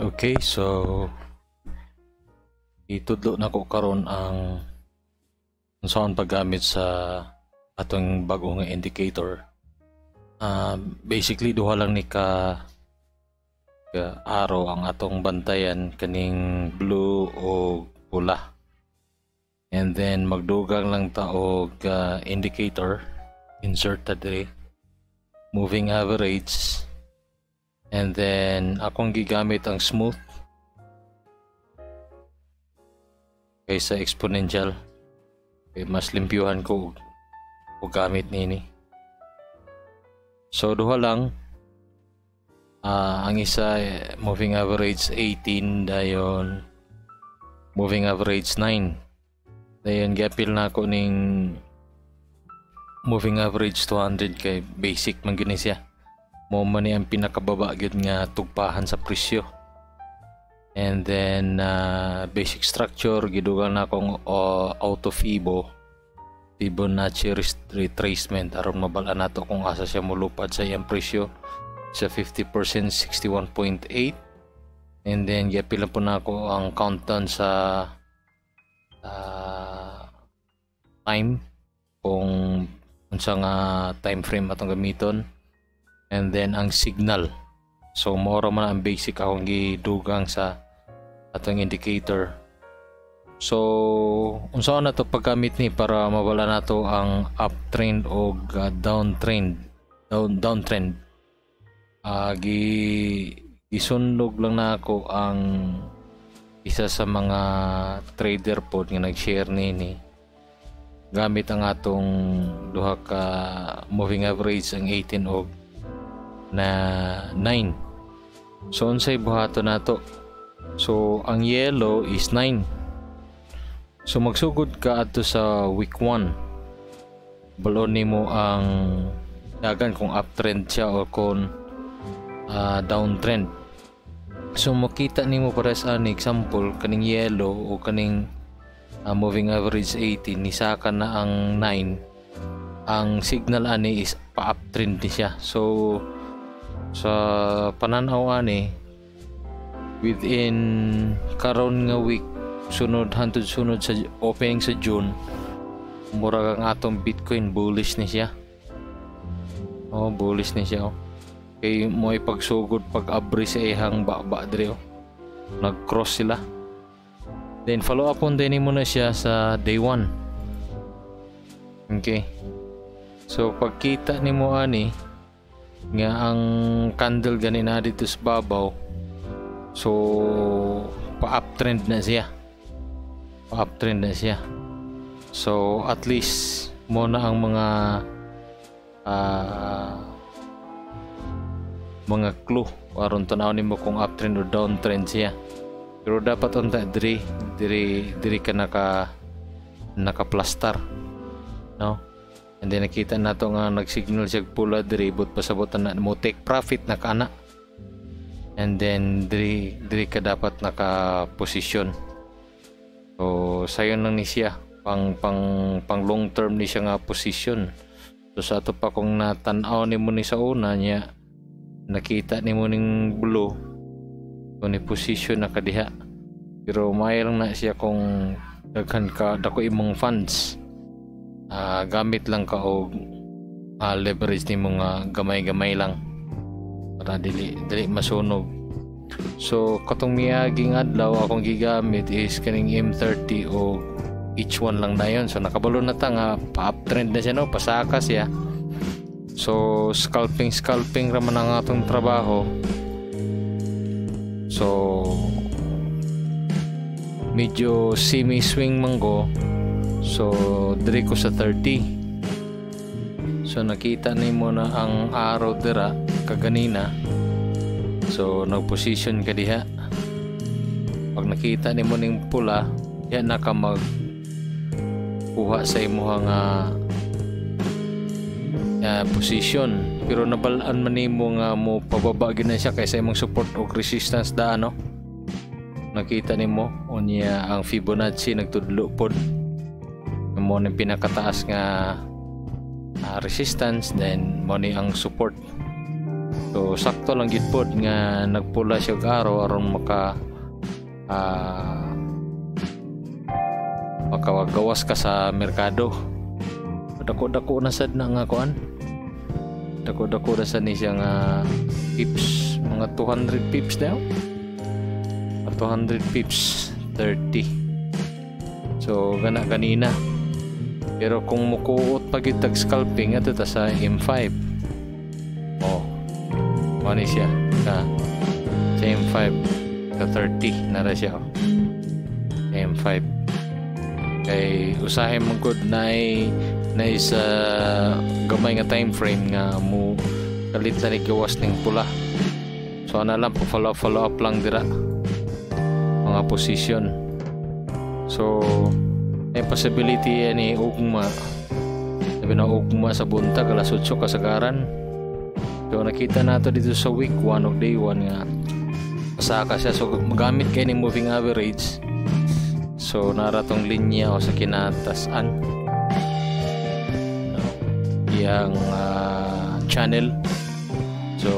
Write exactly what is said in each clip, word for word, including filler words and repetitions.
Okay, so itudlo na ko karon ang unsaon paggamit sa atong bag-o nga indicator. Uh, basically duha lang ni ka, ka araw ang atong bantayan, kaning blue o pula. And then magdugang lang ta og uh, indicator, insert ta diri, moving average. And then akong gigamit ang smooth kaysa exponential. Okay, mas limpyuhan ko og gamit nini. So duha lang. Uh, ang isa moving average eighteen, dayon moving average nine. Dayon gapil na ako ning moving average two hundred kay basic man gini siya. Mo man ni ang pinakababa gyud nga tugpahan sa presyo. And then uh, basic structure gidugang na akong uh, auto Fibo Fibonacci retracement aron mabal-an nato kung asa siya molupad sa iyang presyo sa fifty percent sixty-one point eight. And then gapil po na ako ang countdown sa uh, time kung unsa nga time frame atong gamiton. And then ang signal, so mora man ang basic akong gidugang sa atong indicator. So unsa na to paggamit ni para mawala nato ang uptrend o uh, downtrend down downtrend. Uh, gi gisundog lang na ako ang isa sa mga trader pod nga nag-share nini gamit ang atong duha ka moving average ang eighteen og na nine. So unsay buhaton nato? So ang yellow is nine. So magsugod ka adto sa week one. Balon nimo ang dagan kung uptrend siya o kung uh, downtrend. So makita nimo para sa an example kaning yellow o kaning uh, moving average eighteen nisaka na ang nine. Ang signal ani is pa-uptrend ni siya. So sa pananaw ani within karon nga week sunod hantod sunod sa opening sa June mura ang atong Bitcoin bullish ni siya. Oh, bullish ni siya oh. Kay mo ipagsugod pag-abri sa ihang baba diri oh. Nag-cross sila. Then follow up on din mo na siya sa day one. Okay. So pagkita nimo ani nga ang candle gani na dito sa babaw, so pa-uptrend na siya. Pa-uptrend na siya. So at least mo na ang mga uh, mga clue aron tanawin mo kung uptrend o downtrend siya. Pero dapat unta diri diri diri ka naka naka-plaster, no? And then nakita nato nga nag-signal siya pula diri but pasabot na mo take profit na kana. And then diri diri ka dapat naka-position. So sayon lang ni siya pang pang pang long term ni siya nga position. So sa ato pa kung natan-aw nimo ni sa una niya nakita nimo ning blue so ni position na kadiha. Pero may lang na siya kung daghan ka dako imong funds. Uh, gamit lang ka o uh, leverage ni mga gamay-gamay lang para dili dili masunog. So katong miaging adlaw akong gigamit is kaning M thirty o each one lang na yon. So nakabalo na ta nga pa-uptrend na siya, no? Pasaka siya. So scalping scalping raman ang atong trabaho. So medyo semi-swing manggo. So diri ko sa thirty. So nakita nimo na ang araw dira kaganina. So nag-position ka diha. Pag nakita nimo ning pula, yan na ka mag kuha sa imong nga uh, position. Pero nabalaan man nimo nga mo pababa gina siya kaysa imong support o resistance da no. Nakita nimo unya ang Fibonacci nagtudlo pod mo ni pinakataas nga uh, resistance, then mo ni ang support. So sakto lang gid pod nga nagpula siya og araw aron maka uh, makagawas ka sa merkado. Dako-dako na sad na nga kuan. Dako-dako na sad ni siya nga pips, mga two hundred pips daw. two hundred pips, thirty. So gana kanina. Pero kung mukuot pag itag scalping ato ta sa M five. Oh. Mani siya ka sa M five ka thirty na ra siya. M five. Kay usahay mo good na ay na isa gamay nga time frame nga mo kalit na gawas ning pula. So ana lang follow follow up lang dira mga position. So may possibility ani ugma sabi na ugma sa buntag alas otso kasagaran. So nakita nato dito sa week one of day one nga pasaka siya. So magamit kay ni moving average. So naratong linya o sa kinatasan no? Yang uh, channel. So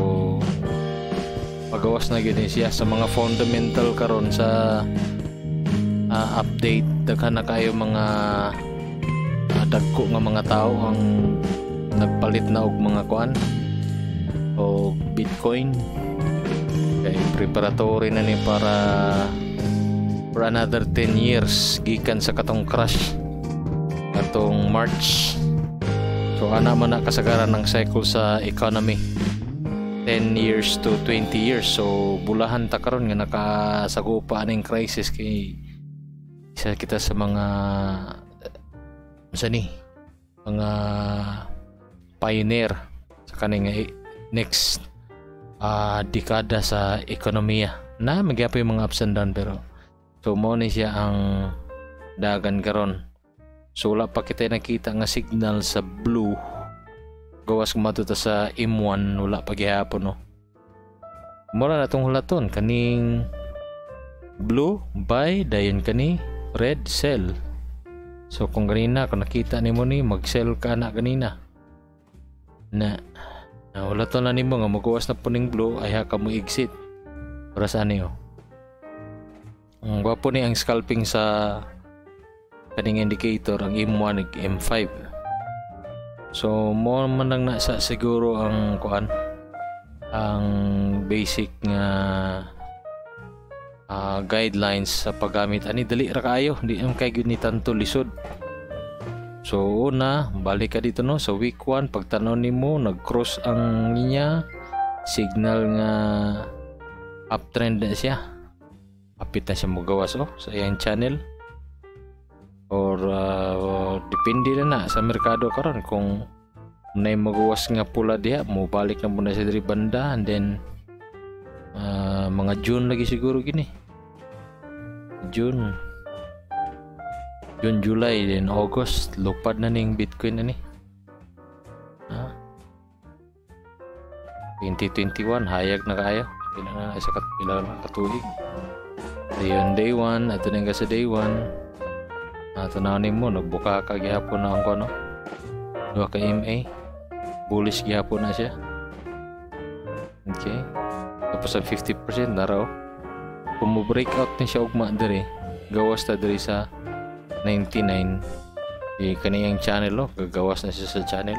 pagawas na gini siya sa mga fundamental karon sa uh, update. Daghan na kayo mga uh, dagko nga mga tao ang nagpalit na og mga kuan o Bitcoin. Kay preparatory na ni para for another ten years gikan sa katong crash katong March. So ana man na kasagaran ng cycle sa economy, ten years to twenty years. So bulahan ta karon nga nakasagupa ning crisis kay isa kita sa mga unsa ni mga pioneer sa kaning next uh, dekada sa ekonomiya na magyapon yung mga ups and down. Pero so mo ni siya ang dagan karon. So wala pa kita nakita nga signal sa blue gawas kumatuta sa M one, wala pa gihapon no. Mura na tong hulaton kaning blue buy dayon kani red sell. So kung ganina kung nakita nimo ni mag-sell ka na ganina na na wala to na nimo nga magawas na puning blue ay ha ka mo exit para sa niyo. Ang gwapo ni ang scalping sa kaning indicator ang M one ug M five. So mo man lang na sa siguro ang kuan ang basic nga uh, guidelines sa paggamit ani dali ra kaayo, di am kay gyud ni tanto lisod. So una balik ka dito no sa week one pagtanaw nimo nag-cross ang niya signal nga uptrend na siya, apit na siya mo gawas oh sa iyang channel or uh, depende na na sa merkado karon kung may magawas nga pula diha mo balik na muna sa diri banda and then uh, mga June lagi siguro gini June June, July, then August lupad na ning Bitcoin na ni ha? twenty twenty-one hayag na kayo pila na sa kat pila na katuig dayon day one ato nang sa day one ato na mo nagbuka ka gihapon na ang kono duha ka M A bullish gihapon na siya. Okay, tapos ang fifty percent na raw kung mo breakout ni siya ugma diri gawas ta diri sa ninety-nine di kaniyang channel oh gagawas na siya sa channel.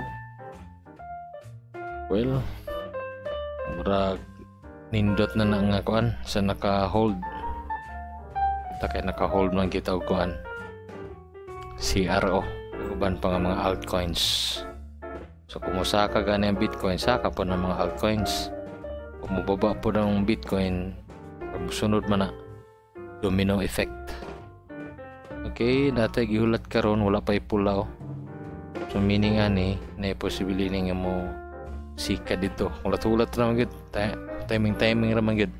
Well murag nindot na na nga kuan sa naka hold ta kay naka hold man kita og kuan C R O uban pa nga mga altcoins. So kung usaka gani ang Bitcoin saka po ng mga altcoins, kung mababa po ng Bitcoin sunod man na domino effect. Okay, dati gihulat karon wala pa ipula oh. So meaning ani na possibility nga mo sika dito. Ulat-ulat ra man gid, timing timing ra man gid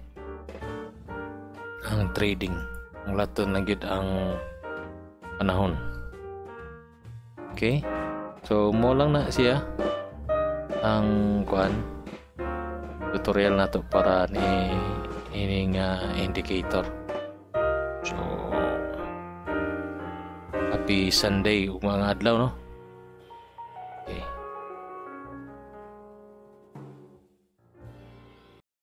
ang trading. Ang laton na gid ang panahon. Okay? So mo lang na siya ang kuan tutorial nato para ni ining uh, indicator. So happy Sunday ug mga adlaw no.